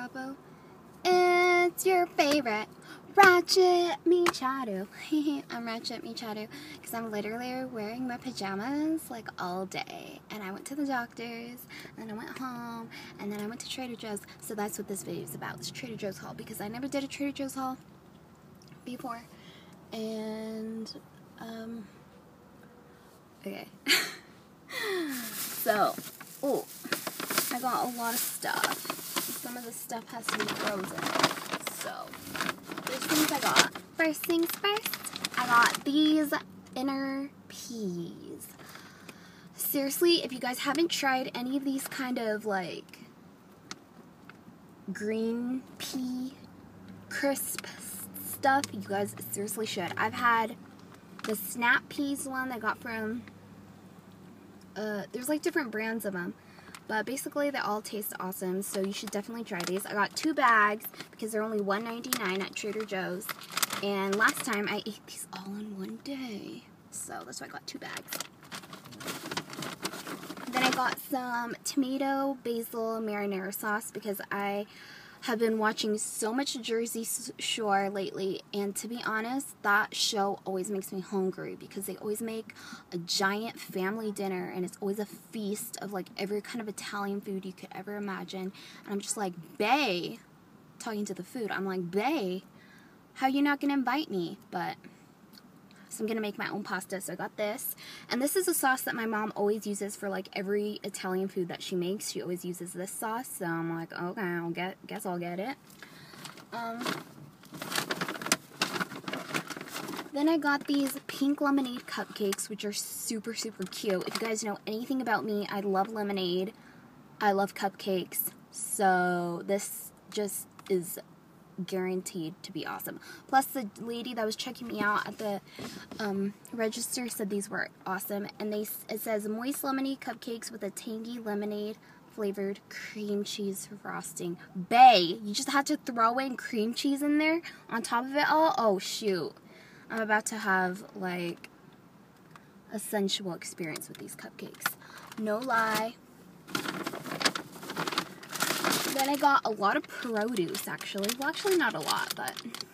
Bravo. It's your favorite Ratchet Micharu. I'm Ratchet Micharu because I'm literally wearing my pajamas like all day. And I went to the doctor's, and then I went home, and then I went to Trader Joe's. So that's what this video is about. It's Trader Joe's haul because I never did a Trader Joe's haul before. And, okay. So, I got a lot of stuff. Some of the stuff has to be frozen. So, there's things I got. First things first, I got these inner peas. Seriously, if you guys haven't tried any of these kind of like green pea crisp stuff, you guys seriously should. I've had the snap peas one I got from, there's like different brands of them. But basically, they all taste awesome, so you should definitely try these. I got 2 bags because they're only $1.99 at Trader Joe's. And last time, I ate these all in one day. So that's why I got 2 bags. Then I got some tomato basil marinara sauce because I have been watching so much Jersey Shore lately, and to be honest, that show always makes me hungry because they always make a giant family dinner, and it's always a feast of like every kind of Italian food you could ever imagine. And I'm just like, bae, talking to the food, I'm like, bae, how you not gonna invite me? But so I'm gonna make my own pasta, so I got this. And this is a sauce that my mom always uses for like every Italian food that she makes. She always uses this sauce, so I'm like, okay, guess I'll get it. Then I got these pink lemonade cupcakes, which are super, super cute. If you guys know anything about me, I love lemonade. I love cupcakes, so this just is guaranteed to be awesome. Plus, the lady that was checking me out at the register said these were awesome. And it says moist lemonade cupcakes with a tangy lemonade flavored cream cheese frosting. Bae, you just had to throw in cream cheese in there on top of it all? Oh shoot, I'm about to have like a sensual experience with these cupcakes, no lie. Then I got a lot of produce, actually. Well, actually not a lot, but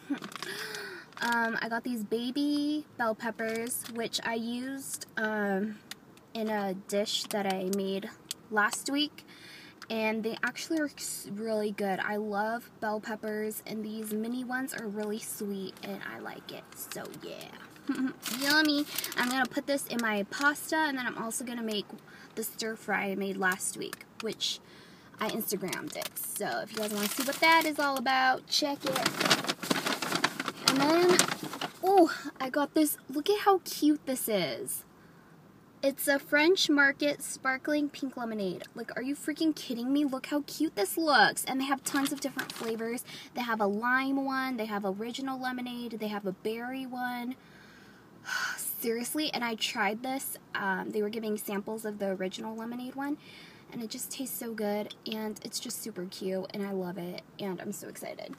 I got these baby bell peppers, which I used in a dish that I made last week, and they actually are really good. I love bell peppers, and these mini ones are really sweet, and I like it, so yeah. Yummy. I'm going to put this in my pasta, and then I'm also going to make the stir fry I made last week, which I Instagrammed it. So if you guys want to see what that is all about, check it. And then, I got this. Look at how cute this is. It's a French Market sparkling pink lemonade. Like, are you freaking kidding me? Look how cute this looks. And they have tons of different flavors. They have a lime one. They have original lemonade. They have a berry one. Seriously, and I tried this. They were giving samples of the original lemonade one. And it just tastes so good, and it's just super cute, and I love it, and I'm so excited.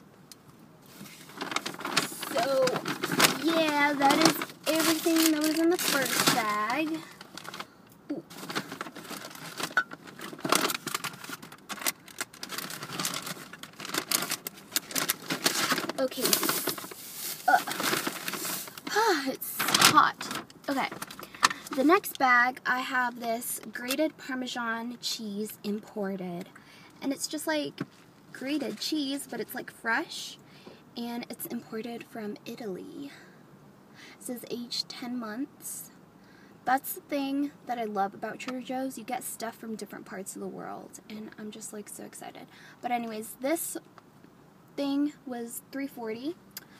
So, yeah, that is everything that was in the first bag. Ooh. Okay. It's hot. Okay. The next bag, I have this grated Parmesan cheese imported. And it's just like grated cheese, but it's like fresh. And it's imported from Italy. It says aged 10 months. That's the thing that I love about Trader Joe's. You get stuff from different parts of the world. And I'm just like so excited. But anyways, this thing was $3.40.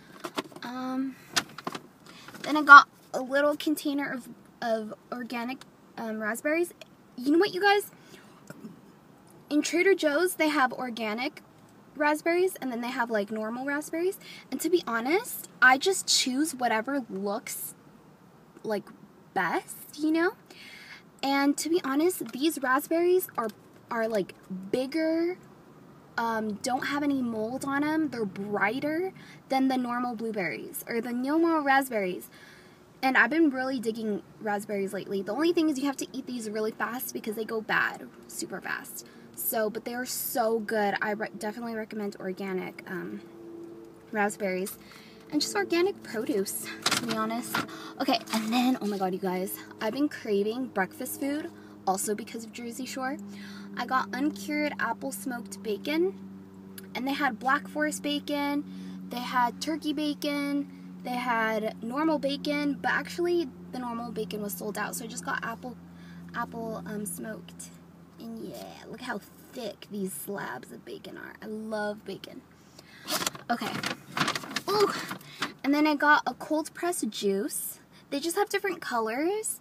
Then I got a little container of organic raspberries. You know what, you guys? In Trader Joe's, they have organic raspberries, and then they have like normal raspberries. And to be honest, I just choose whatever looks like best, you know? And to be honest, these raspberries are like bigger, don't have any mold on them. They're brighter than the normal blueberries or the normal raspberries. And I've been really digging raspberries lately. The only thing is you have to eat these really fast because they go bad super fast. So, but they are so good. I definitely recommend organic raspberries and just organic produce, to be honest. Okay, and then, oh my god, you guys, I've been craving breakfast food, also because of Jersey Shore. I got uncured apple smoked bacon, and they had Black Forest bacon, they had turkey bacon, they had normal bacon, but actually the normal bacon was sold out, so I just got apple smoked. And yeah, look how thick these slabs of bacon are. I love bacon. Okay. Ooh. And then I got a cold pressed juice. They just have different colors.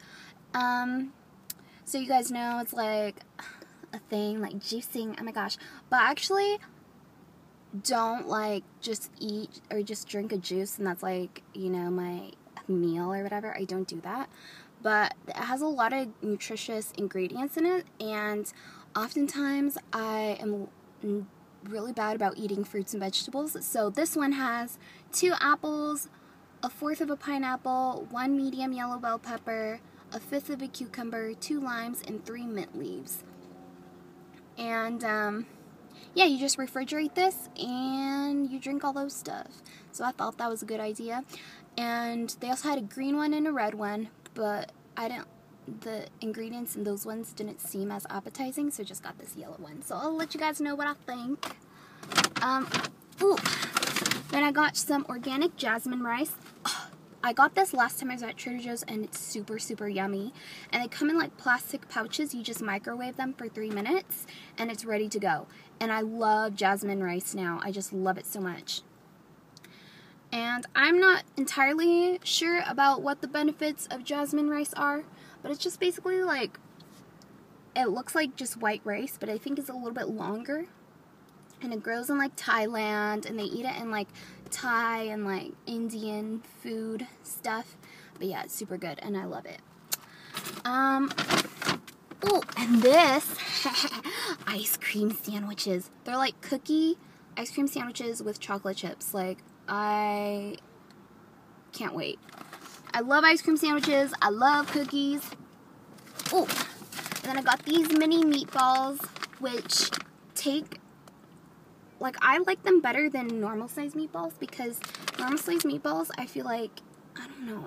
So you guys know it's like a thing, like juicing. Oh my gosh. But actually, don't like just eat or just drink a juice and that's like, you know, my meal or whatever. I don't do that. But it has a lot of nutritious ingredients in it, and oftentimes I am really bad about eating fruits and vegetables. So this one has 2 apples, 1/4 of a pineapple, 1 medium yellow bell pepper, 1/5 of a cucumber, 2 limes, and 3 mint leaves. And yeah, you just refrigerate this and you drink all those stuff. So I thought that was a good idea. And they also had a green one and a red one, but the ingredients in those ones didn't seem as appetizing, so just got this yellow one. So I'll let you guys know what I think. Ooh. Then I got some organic jasmine rice. I got this last time I was at Trader Joe's, and it's super, super yummy. And they come in like plastic pouches. You just microwave them for 3 minutes, and it's ready to go. And I love jasmine rice now. I just love it so much. And I'm not entirely sure about what the benefits of jasmine rice are, but it's just basically like, it looks like just white rice, but I think it's a little bit longer. And it grows in like Thailand, and they eat it in like Thai and like Indian food stuff. But yeah, it's super good, and I love it. Oh, and this ice cream sandwiches. They're like cookie ice cream sandwiches with chocolate chips. Like, I can't wait. I love ice cream sandwiches. I love cookies. Oh, and then I got these mini meatballs, which I like them better than normal size meatballs, because normal size meatballs, I feel like, I don't know,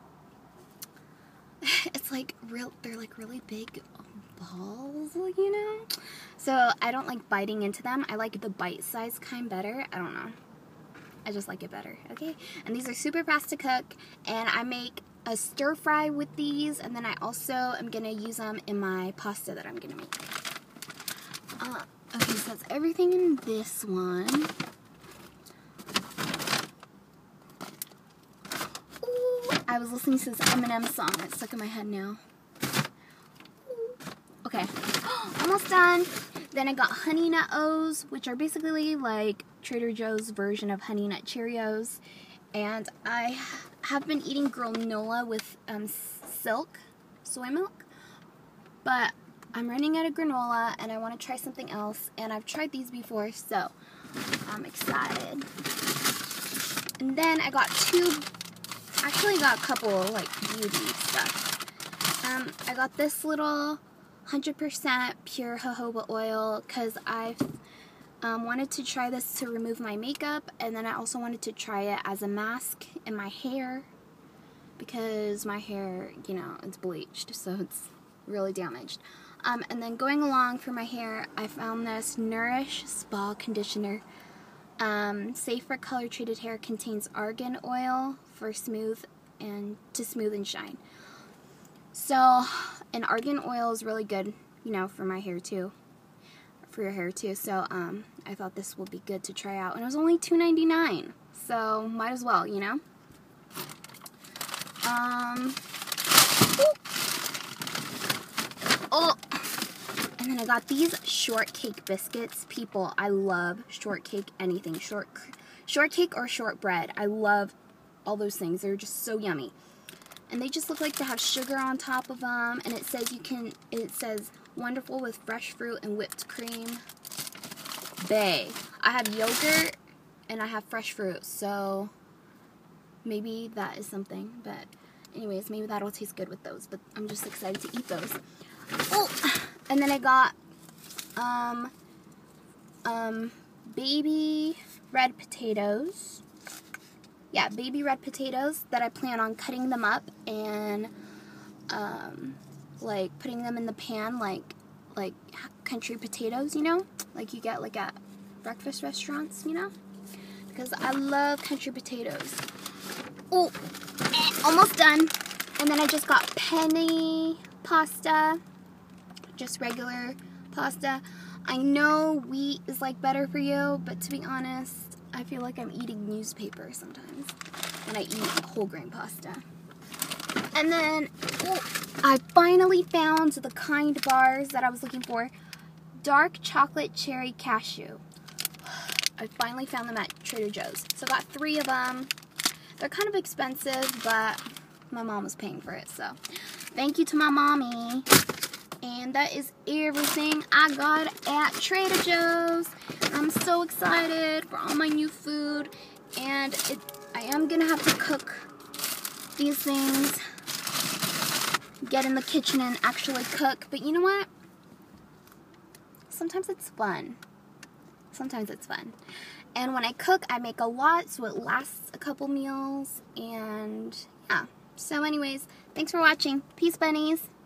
it's like they're like really big balls, you know? So I don't like biting into them. I like the bite-sized kind better. I don't know. I just like it better, okay? And these are super fast to cook, and I make a stir fry with these, and then I also am gonna use them in my pasta that I'm gonna make. Okay, so that's everything in this one. Ooh, I was listening to this Eminem song that's stuck in my head now. Ooh. Okay, almost done. Then I got Honey Nut O's, which are basically like Trader Joe's version of Honey Nut Cheerios. And I have been eating granola with Silk soy milk, but I'm running out of granola, and I want to try something else, and I've tried these before, so I'm excited. And then I got a couple, like, beauty stuff. I got this little 100% pure jojoba oil, because I've wanted to try this to remove my makeup, and then I also wanted to try it as a mask in my hair, because my hair, you know, it's bleached, so it's really damaged. And then going along for my hair, I found this Nourish Spa Conditioner. Safe for color treated hair, contains argan oil for smooth and shine. So, and argan oil is really good, you know, for my hair too. For your hair too. So, I thought this would be good to try out. And it was only $2.99. So, might as well, you know. Oh, and then I got these shortcake biscuits. People, I love shortcake, anything. Shortcake or shortbread. I love all those things. They're just so yummy. And they just look like they have sugar on top of them. And it says wonderful with fresh fruit and whipped cream. Bae. I have yogurt and I have fresh fruit. So maybe that is something. But anyways, maybe that'll taste good with those. But I'm just excited to eat those. Oh, and then I got baby red potatoes. Yeah, baby red potatoes that I plan on cutting them up and like putting them in the pan like country potatoes, you know, like you get like at breakfast restaurants, you know, because I love country potatoes. Oh, almost done. And then I just got penne pasta, just regular pasta. I know wheat is like better for you, but to be honest, I feel like I'm eating newspaper sometimes when I eat whole grain pasta. And then I finally found the kind bars that I was looking for. Dark chocolate cherry cashew. I finally found them at Trader Joe's. So I got 3 of them. They're kind of expensive, but my mom was paying for it, so thank you to my mommy. And that is everything I got at Trader Joe's. I'm so excited for all my new food, and I am gonna have to cook these things, get in the kitchen and actually cook. But you know what? Sometimes it's fun. Sometimes it's fun. And when I cook, I make a lot, so it lasts a couple meals. And yeah. So anyways, thanks for watching. Peace, bunnies.